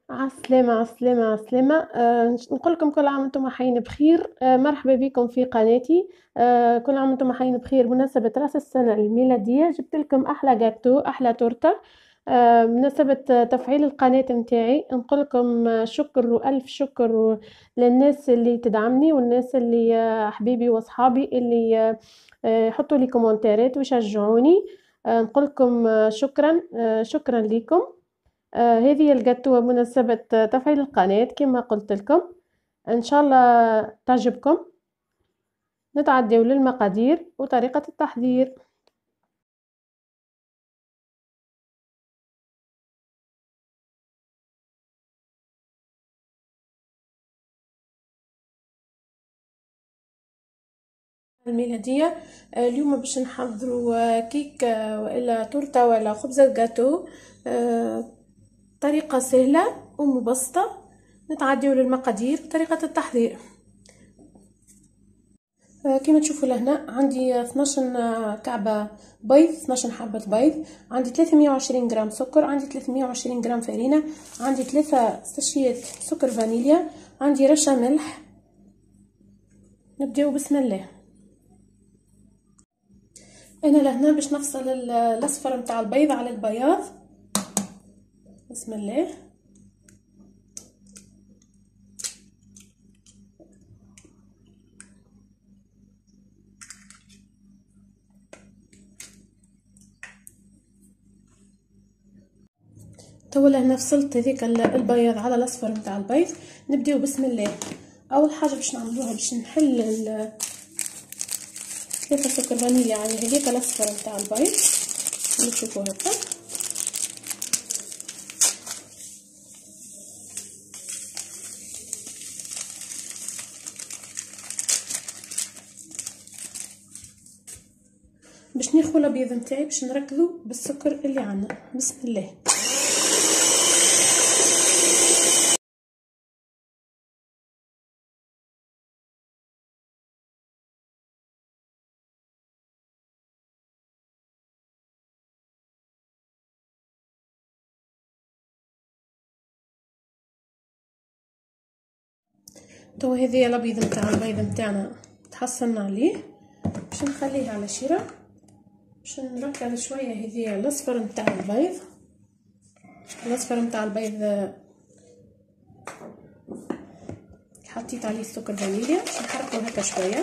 عالسلامة عالسلامة عالسلامة. نقول لكم كل عام وانتم حيين بخير. مرحبا بكم في قناتي. كل عام وانتم حيين بخير. بمناسبة رأس السنة الميلادية جبت لكم أحلى جاتو، أحلى تورتة. بمناسبة تفعيل القناة متاعي نقول لكم شكر وألف شكر للناس اللي تدعمني والناس اللي حبيبي وأصحابي اللي يحطوا لي كومنتات ويشجعوني. نقول لكم شكرا. شكرا لكم. هذه الجاتوه بمناسبة تفعيل القناة كما قلت لكم. إن شاء الله تعجبكم. نتعداو للمقادير وطريقة التحضير. الميلادية اليوم باش نحضروا كيك وإلا تورتة ولا خبزة جاتو. طريقة سهلة ومبسطة. نتعداو للمقادير وطريقة التحضير. كما تشوفوا لهنا عندي 12 كعبة بيض، 12 حبة بيض، عندي 320 جرام سكر، عندي 320 جرام فرينة، عندي 3 ساشيات سكر فانيليا، عندي رشة ملح. نبداو بسم الله. انا لهنا باش نفصل الاصفر متاع البيض على البياض. بسم الله. توا لهنا فصلت هذيك البياض على الاصفر متاع البيض. نبداو بسم الله. اول حاجه باش نعملوها باش نحل 3 سكر فانيليا على هذيك الاصفر متاع البيض اللي تشوفوه هكا. باش ناخذ الابيض نتاعي باش نركزوا بالسكر اللي عندنا. بسم الله. تو هذه الابيض نتاع البيض نتاعنا تحصلنا عليه باش نخليه على شيره باش نركز شويه هذه الاصفر نتاع البيض. الاصفر نتاع البيض حطيت عليه السكر فانيليا باش نحركه هكا شويه.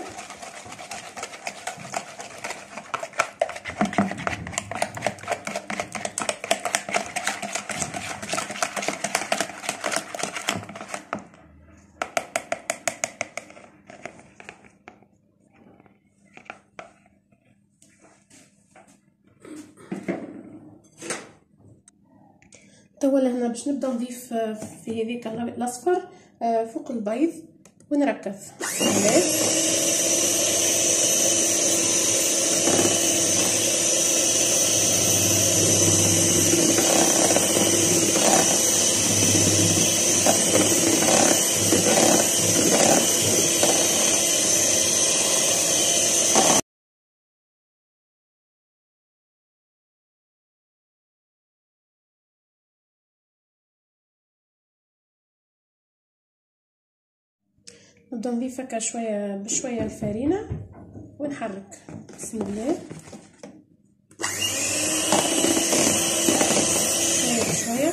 توا لهنا باش نبدا نضيف في هذيك الاصفر فوق البيض ونركز. نبدا نضيف هكا شويه بشويه الفرينه ونحرك. بسم الله. شويه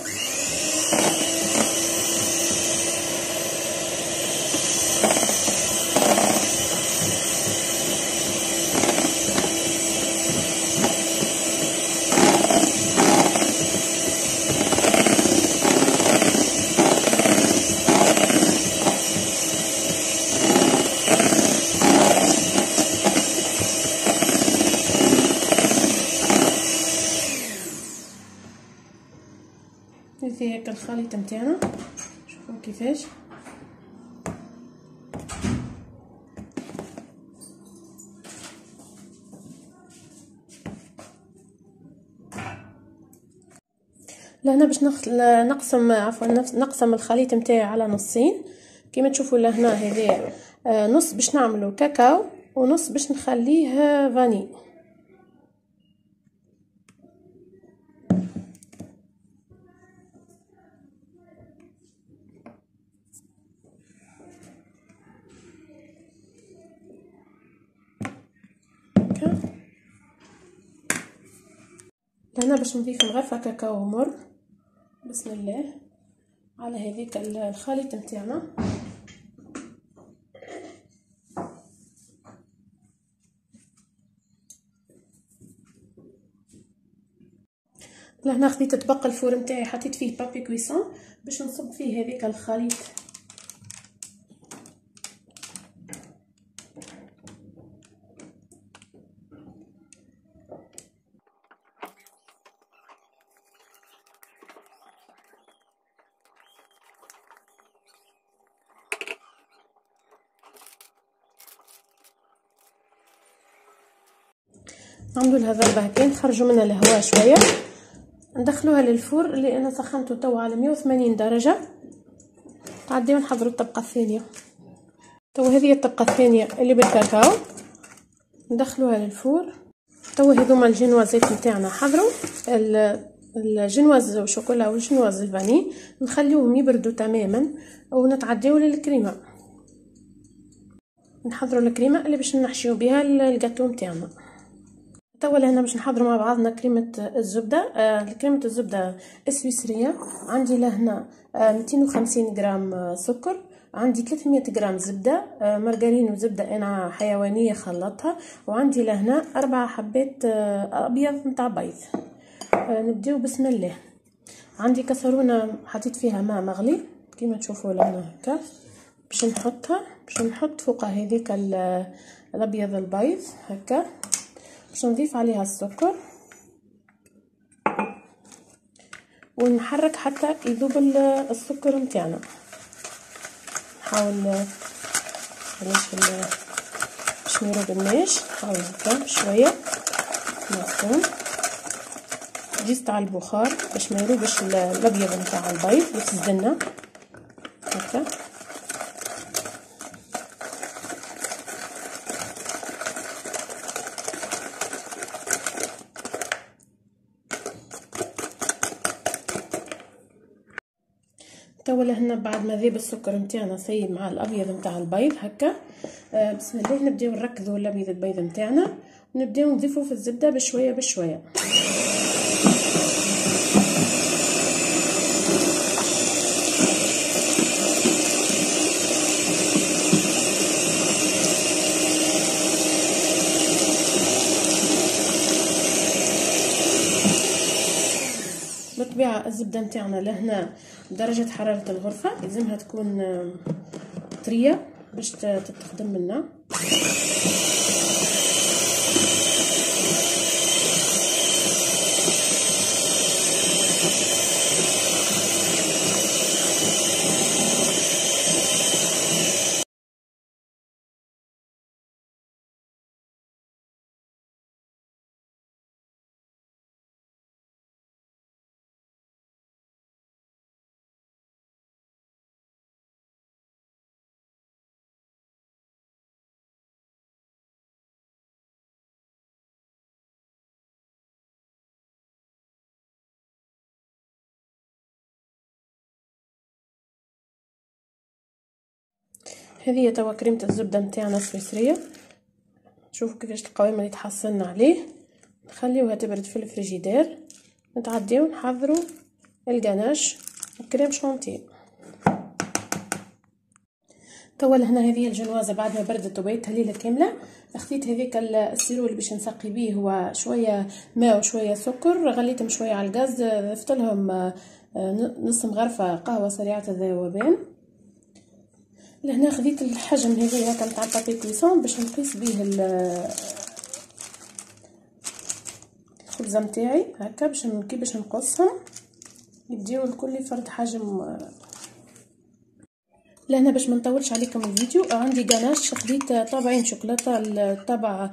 هذه هيك الخليط نتاعنا. شوفوا كيفاش لهنا باش نقسم الخليط نتاعي على نصين كما تشوفوا لهنا. هذه نص باش نعملو كاكاو ونص باش نخليه فاني. هنا باش نضيف مغرفه كاكاو مر بسم الله على هذيك الخليط نتاعنا. لهنا خديت طبق الفور نتاعي حطيت فيه بابي كويسون باش نصب فيه هذيك الخليط. نعملوا لها ضربه هكا نخرجوا منها الهواء شويه ندخلوها للفور اللي انا سخنته توا على 180 درجه. تعديو نحضروا الطبقه الثانيه. توا هذه الطبقه الثانيه اللي بالكاكاو ندخلوها للفور. توا هذوما الجينوازات نتاعنا حضروا الجينواز شوكولا والجينواز الفاني نخليوهم يبردوا تماما ونتعديو للكريمه. نحضروا الكريمه اللي باش نحشيو بها الجاتو نتاعنا. توا لهنا باش نحضروا مع بعضنا كريمه الزبده. كريمه الزبده السويسريه عندي لهنا 250 غرام سكر، عندي 300 غرام زبده مارغرين وزبده انا حيوانيه خلطتها، وعندي لهنا 4 حبات ابيض نتاع بيض. نبداو بسم الله. عندي كسرونه حطيت فيها ماء مغلي كيما تشوفوا لهنا هكا باش نحط فوق هذيك الابيض البيض هكا باش نضيف عليها السكر ونحرك حتى يذوب السكر نتاعنا. نحاول باش ما يروبناش نحاول هكا شويه نعصم جيست على البخار باش ما يروبش الابيض نتاع البيض يتزدنا هكا. توا لهنا بعد ما ذاب السكر نتاعنا سيب مع الابيض نتاع البيض هكا بسم الله نبداو نركزوا الابيض البيض نتاعنا ونبداو نضيفوا في الزبده بشويه بشويه. بالطبيعه الزبده نتاعنا لهنا درجه حراره الغرفه لازمها تكون طريه باش تتخدم منا. هذه توا كريمه الزبده نتاعنا السويسريه. شوفوا كيفاش القوام اللي تحصلنا عليه. نخليوها تبرد في الفريجيدير نتعديو نحضروا الجناش وكريم شانتيه. توا لهنا هذه الجنوازه بعد ما بردت وبيتها ليله كامله خديت هذيك السيرو اللي باش نسقي بيه هو شويه ماء وشويه سكر غليتهم شويه على الغاز ضفت لهم نص مغرفه قهوه سريعه الذوبان. لهنا خديت الحجم هذه هكا نتاع بابي كويسون باش نقيس بيه الخبزه نتاعي هكا باش نقصهم يديو الكل فرد حجم. لهنا باش ما نطولش عليكم الفيديو عندي جاناش خديت طابعين شوكولاته الطابع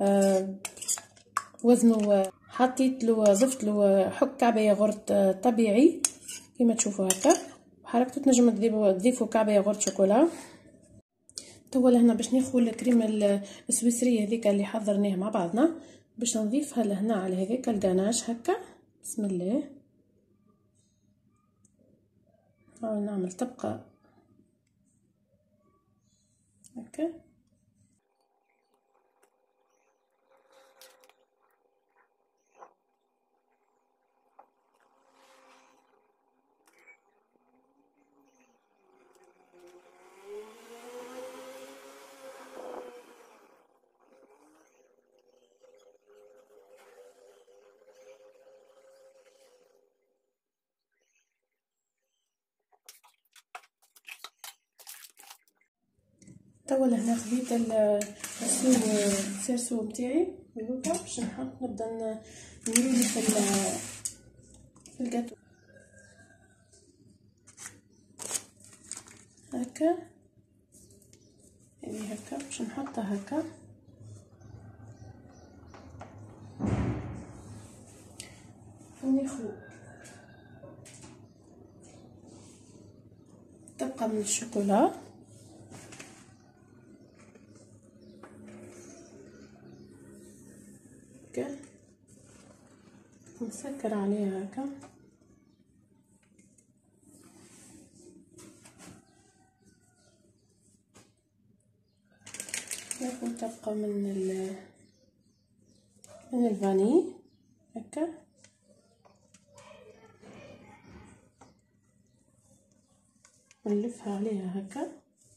وزنه حطيت له ضفت له حك كعبه ياغورت طبيعي كما تشوفوا هكا حركته تنجم تضيفوا كعبه ياغورت شوكولا. توا لهنا باش ناخذ الكريمه السويسريه هذيك اللي حضرناها مع بعضنا باش نضيفها لهنا على هذيك الجاناش هكا بسم الله. نعمل طبقه هكا توا لهنا خديت السيرسو متاعي هكا باش نحط نبدا نريد في الجاتو هكا. هذه هكا باش نحطها هكا وناخذ طبقة من الشوكولا هكا نسكر عليها هكا ناخذ طبقة من الفاني هكا ونلفها عليها هكا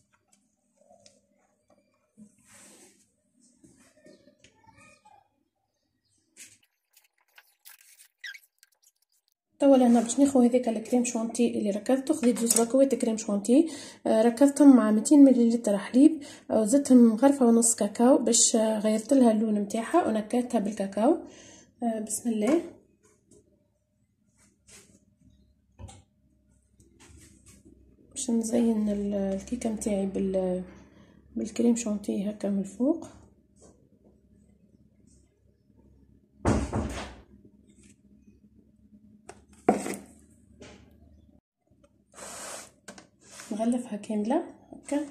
توا هنا باش ناخذ هذيك الكريم شونتي اللي ركبته. خديت 2 باكوات كريم شونتي ركبتهم مع 200 ملل حليب وزدتهم غرفه ونص كاكاو باش غيرت لها اللون نتاعها ونكهتها بالكاكاو. بسم الله. باش نزين الكيكه نتاعي بالكريم شونتي هكا من الفوق. نغلفها كامله هكا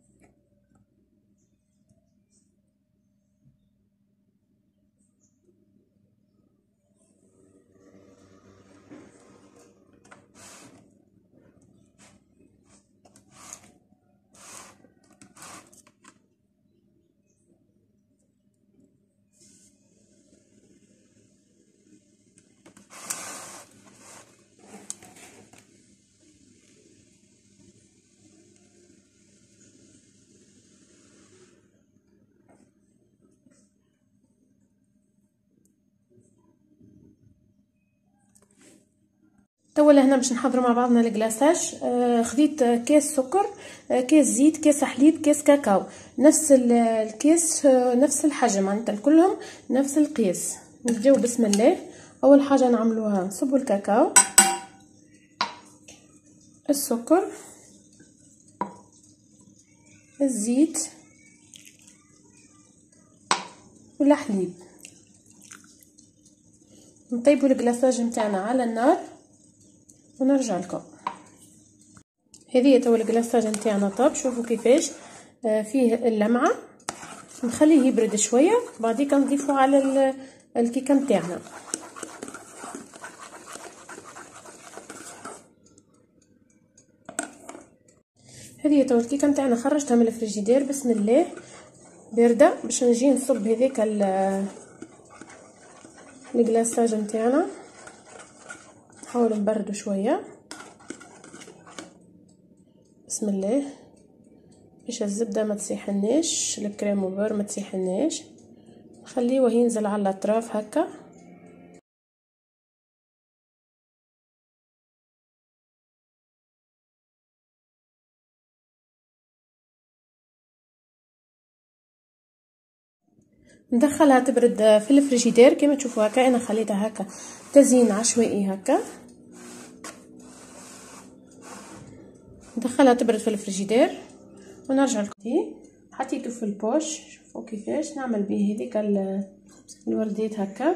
توا هنا باش نحضروا مع بعضنا الكلاصاج. خديت كاس سكر، كاس زيت، كاس حليب، كاس كاكاو، نفس الكاس نفس الحجم معناتها كلهم نفس القياس. نبداو بسم الله. اول حاجه نعملوها نصبوا الكاكاو، السكر، الزيت والحليب، نطيبوا الكلاصاج نتاعنا على النار ونرجع لكم. هذه توا الكلاصاج نتاعنا طاب، شوفوا كيفاش فيه اللمعه. نخليه يبرد شويه بعديك نضيفه على الكيكه نتاعنا. هذه توا الكيكه نتاعنا خرجتها من الفريجيدير بسم الله بارده. باش نجي نصب هذيك الكلاصاج نتاعنا، نحاول نبردو شويه بسم الله باش الزبده ما تسيحناش، الكريم وبر ما تسيحناش. نخليه ينزل على الاطراف هكا. ندخلها تبرد في الفريجيدير كما تشوفوا هكا. انا خليتها هكا تزيين عشوائي هكا. ندخلها تبرد في الفريجيدير ونرجع لكم. حطيته في البوش، شوفوا كيفاش نعمل به هذيك الوردات هكا.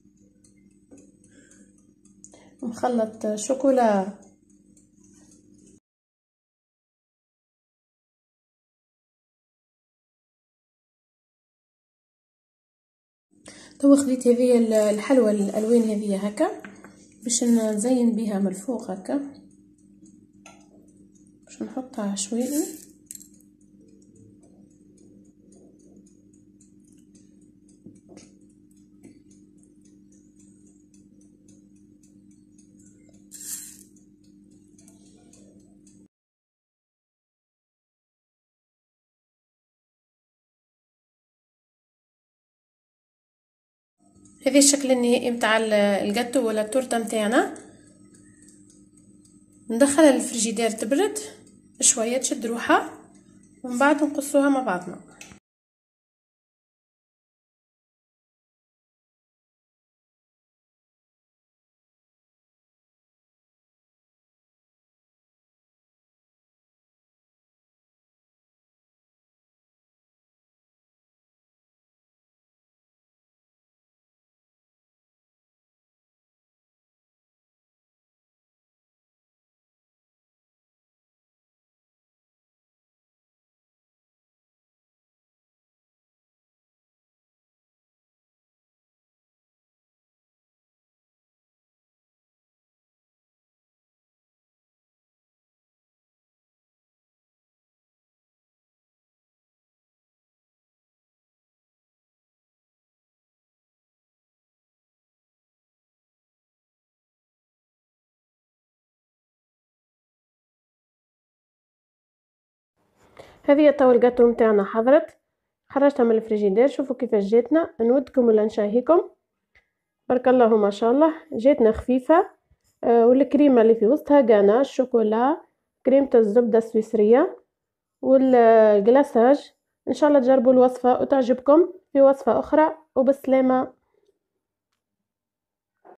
مخلط شوكولا توا خديت هذه الحلوى الالوان هذه هكا باش نزين بها من الفوق هكا، باش نحطها عشوائي. هذا الشكل النهائي متاع الجاتو ولا التورته نتاعنا. ندخلها للفريجيدير تبرد شويه تشد روحها ومن بعد نقصوها مع بعضنا. هذه هي توا الجاتو نتاعنا حضرت، خرجتها من الفريجيدير. شوفوا كيفاش جاتنا، نودكم ولا نشاهيكم. بارك الله ما شاء الله، جاتنا خفيفة. والكريمة اللي في وسطها غاناش شوكولا، كريمة الزبدة السويسرية والجلاساج. ان شاء الله تجربوا الوصفة وتعجبكم. في وصفة اخرى، وبالسلامة.